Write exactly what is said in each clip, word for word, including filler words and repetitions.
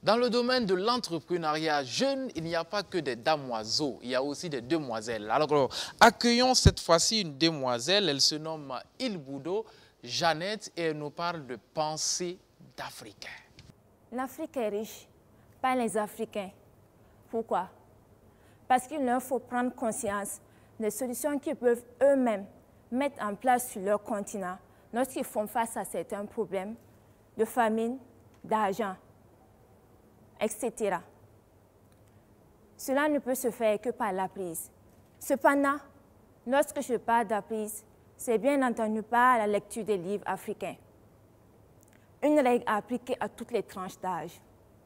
Dans le domaine de l'entrepreneuriat jeune, il n'y a pas que des damoiseaux, il y a aussi des demoiselles. Alors, accueillons cette fois-ci une demoiselle, elle se nomme Ilboudo Jeannette et elle nous parle de pensée d'Africain. L'Afrique est riche par les Africains. Pourquoi? Parce qu'il leur faut prendre conscience des solutions qu'ils peuvent eux-mêmes mettre en place sur leur continent lorsqu'ils font face à certains problèmes de famine, d'argent, et cetera. Cela ne peut se faire que par la prise. Cependant, lorsque je parle d'apprise, c'est bien entendu par la lecture des livres africains. Une règle appliquée à toutes les tranches d'âge.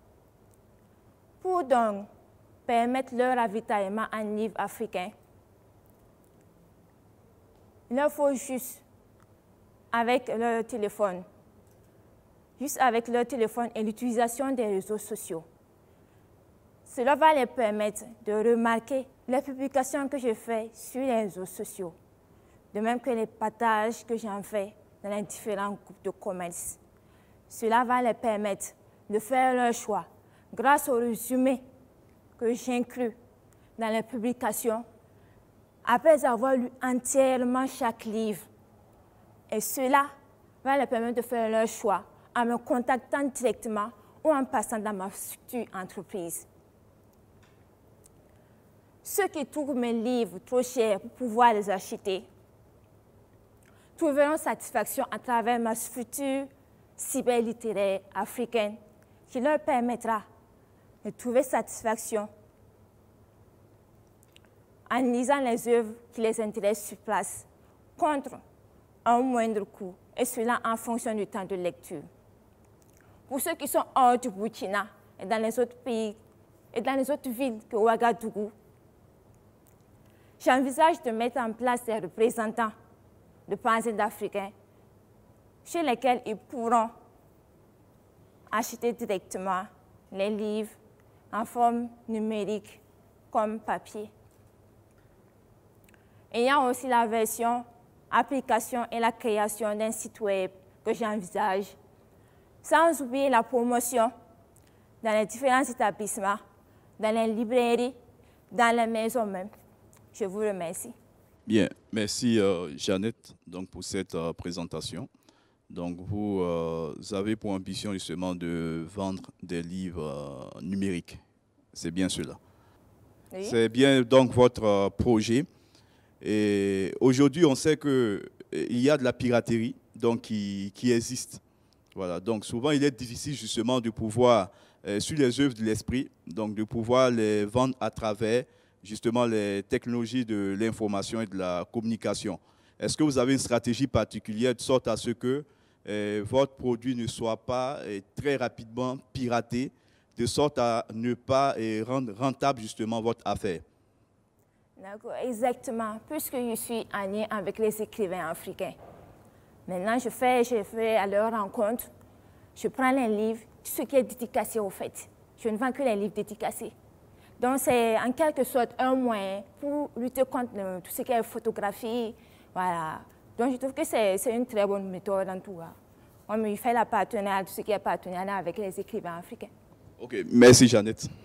Pour donc permettre leur ravitaillement en livres africains, il leur faut juste, avec leur téléphone, juste avec leur téléphone et l'utilisation des réseaux sociaux. Cela va les permettre de remarquer les publications que je fais sur les réseaux sociaux, de même que les partages que j'en fais dans les différents groupes de commerce. Cela va les permettre de faire leur choix grâce au résumé que j'inclus dans les publications après avoir lu entièrement chaque livre. Et cela va les permettre de faire leur choix en me contactant directement ou en passant dans ma structure entreprise. Ceux qui trouvent mes livres trop chers pour pouvoir les acheter trouveront satisfaction à travers ma structure cyberlittéraire africaine qui leur permettra de trouver satisfaction en lisant les œuvres qui les intéressent sur place contre un moindre coût, et cela en fonction du temps de lecture. Pour ceux qui sont hors du Burkina et dans les autres pays et dans les autres villes que Ouagadougou, j'envisage de mettre en place des représentants de pensée d'Africains chez lesquels ils pourront acheter directement les livres en forme numérique comme papier. Il y a aussi la version application et la création d'un site web que j'envisage, sans oublier la promotion dans les différents établissements, dans les librairies, dans les maisons même. Je vous remercie. Bien, merci euh, Jeannette donc, pour cette euh, présentation. Donc vous, euh, vous avez pour ambition justement de vendre des livres euh, numériques. C'est bien cela. Oui. C'est bien donc votre euh, projet. Et aujourd'hui, on sait qu'il y a de la piraterie donc, qui, qui existe. Voilà. Donc souvent, il est difficile justement de pouvoir, euh, sur les œuvres de l'esprit, donc de pouvoir les vendre à travers justement les technologies de l'information et de la communication. Est-ce que vous avez une stratégie particulière de sorte à ce que euh, votre produit ne soit pas euh, très rapidement piraté, de sorte à ne pas euh, rendre rentable justement votre affaire? D'accord, exactement, puisque je suis en lien avec les écrivains africains. Maintenant, je fais, je fais à leur rencontre, je prends les livres, tout ce qui est dédicacé au fait. Je ne vends que les livres dédicacés. Donc, c'est en quelque sorte un moyen pour lutter contre le, tout ce qui est photographie. Voilà. Donc, je trouve que c'est une très bonne méthode en tout cas. On me fait la partenariat, tout ce qui est partenariat avec les écrivains africains. OK, merci Jeannette.